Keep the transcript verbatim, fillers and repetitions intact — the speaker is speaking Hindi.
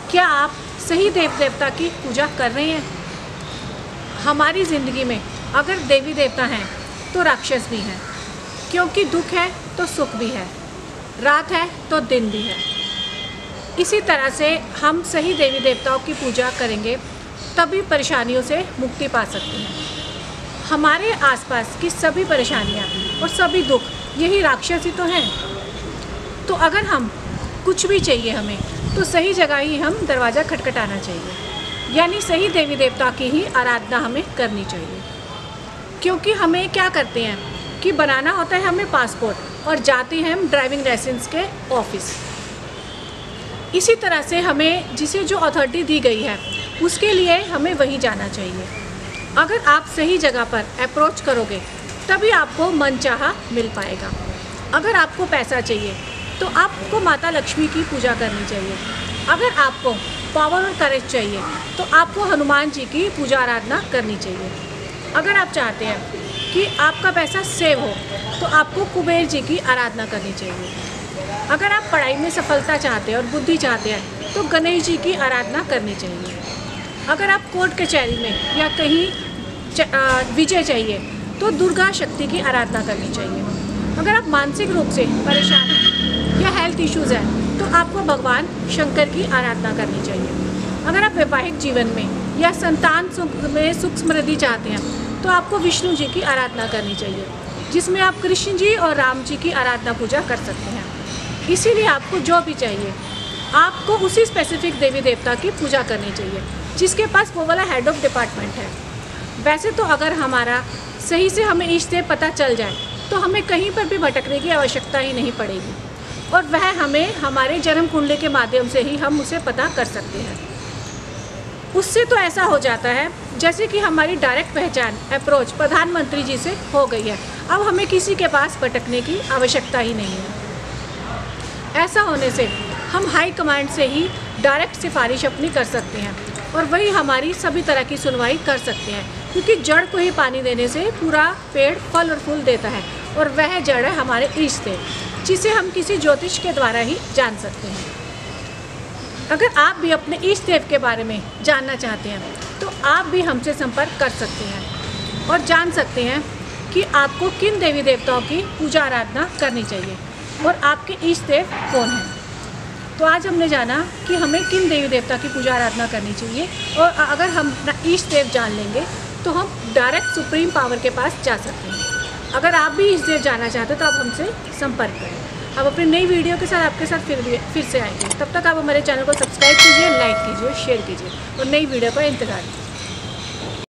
क्या आप सही देव देवता की पूजा कर रहे हैं? हमारी ज़िंदगी में अगर देवी देवता हैं तो राक्षस भी हैं, क्योंकि दुख है तो सुख भी है, रात है तो दिन भी है। इसी तरह से हम सही देवी देवताओं की पूजा करेंगे तभी परेशानियों से मुक्ति पा सकते हैं। हमारे आसपास की सभी परेशानियाँ और सभी दुख यही राक्षस ही तो हैं। तो अगर हम कुछ भी चाहिए हमें तो सही जगह ही हम दरवाज़ा खटखटाना चाहिए, यानी सही देवी देवता की ही आराधना हमें करनी चाहिए। क्योंकि हमें क्या करते हैं कि बनाना होता है हमें पासपोर्ट और जाते हैं हम ड्राइविंग लाइसेंस के ऑफिस। इसी तरह से हमें जिसे जो अथॉरिटी दी गई है उसके लिए हमें वहीं जाना चाहिए। अगर आप सही जगह पर अप्रोच करोगे तभी आपको मनचाहा मिल पाएगा। अगर आपको पैसा चाहिए तो आपको माता लक्ष्मी की पूजा करनी चाहिए। अगर आपको पावर और करेज चाहिए तो आपको हनुमान जी की पूजा आराधना करनी चाहिए। अगर आप चाहते हैं कि आपका पैसा सेव हो तो आपको कुबेर जी की आराधना करनी चाहिए। अगर आप पढ़ाई में सफलता चाहते हैं और बुद्धि चाहते हैं तो गणेश जी की आराधना करनी चाहिए। अगर आप कोर्ट कचहरी में या कहीं विजय चाहिए तो दुर्गा शक्ति की आराधना करनी चाहिए। अगर आप मानसिक रूप से परेशान हैं या हेल्थ इश्यूज़ हैं तो आपको भगवान शंकर की आराधना करनी चाहिए। अगर आप वैवाहिक जीवन में या संतान सुख में सुख समृद्धि चाहते हैं तो आपको विष्णु जी की आराधना करनी चाहिए, जिसमें आप कृष्ण जी और राम जी की आराधना पूजा कर सकते हैं। इसीलिए आपको जो भी चाहिए आपको उसी स्पेसिफिक देवी देवता की पूजा करनी चाहिए जिसके पास वो वाला हेड ऑफ डिपार्टमेंट है। वैसे तो अगर हमारा सही से हमें इष्ट देव पता चल जाए तो हमें कहीं पर भी भटकने की आवश्यकता ही नहीं पड़ेगी, और वह हमें हमारे जन्म कुंडली के माध्यम से ही हम उसे पता कर सकते हैं। उससे तो ऐसा हो जाता है जैसे कि हमारी डायरेक्ट पहचान अप्रोच प्रधानमंत्री जी से हो गई है। अब हमें किसी के पास भटकने की आवश्यकता ही नहीं है। ऐसा होने से हम हाई कमांड से ही डायरेक्ट सिफारिश अपनी कर सकते हैं और वही हमारी सभी तरह की सुनवाई कर सकते हैं, क्योंकि जड़ को ही पानी देने से पूरा पेड़ फल और फूल देता है, और वह जड़ है हमारे इष्ट देव, जिसे हम किसी ज्योतिष के द्वारा ही जान सकते हैं। अगर आप भी अपने इष्ट देव के बारे में जानना चाहते हैं तो आप भी हमसे संपर्क कर सकते हैं और जान सकते हैं कि आपको किन देवी देवताओं की पूजा आराधना करनी चाहिए और आपके इष्ट देव कौन हैं। तो आज हमने जाना कि हमें किन देवी देवता की पूजा आराधना करनी चाहिए, और अगर हम अपना इष्ट देव जान लेंगे तो हम डायरेक्ट सुप्रीम पावर के पास जा सकते हैं। अगर आप भी इष्ट देव जानना चाहते हैं तो आप हमसे संपर्क करें। अब अपनी नई वीडियो के साथ आपके साथ फिर फिर से आएंगे। तब तक आप हमारे चैनल को सब्सक्राइब कीजिए, लाइक कीजिए, शेयर कीजिए और नई वीडियो का इंतजार कीजिए।